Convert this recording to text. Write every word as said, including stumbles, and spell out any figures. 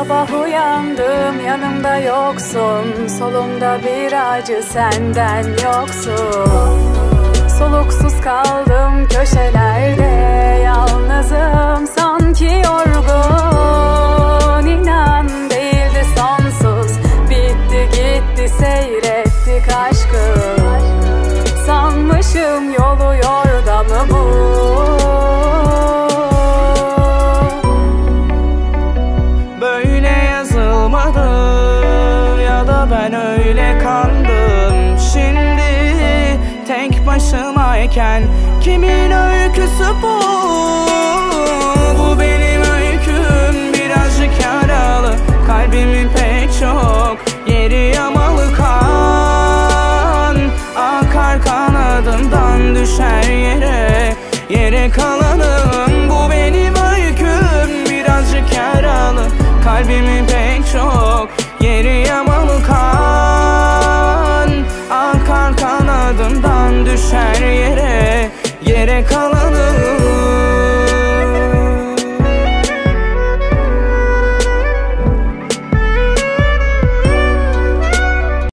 sabah uyandım, yanımda yoksun. Solumda bir acı, senden yoksun. Soluksuz kaldım köşelerde, yalnızım sanki yorgun. İnan değildi sonsuz, bitti gitti seyrettik aşkı. Sanmışım yolu yordamı bu. Böyle yazılmadı ya da ben öyle kandım. Şimdi tek başımayken kimin öyküsü bu? Bu benim öyküm, birazcık yaralı. Kalbimin pek çok yeri yamalı, kan akar kanadından düşer yere. Yere kalanım, bu benim öyküm, birazcık yaralı. Kalbimin pek çok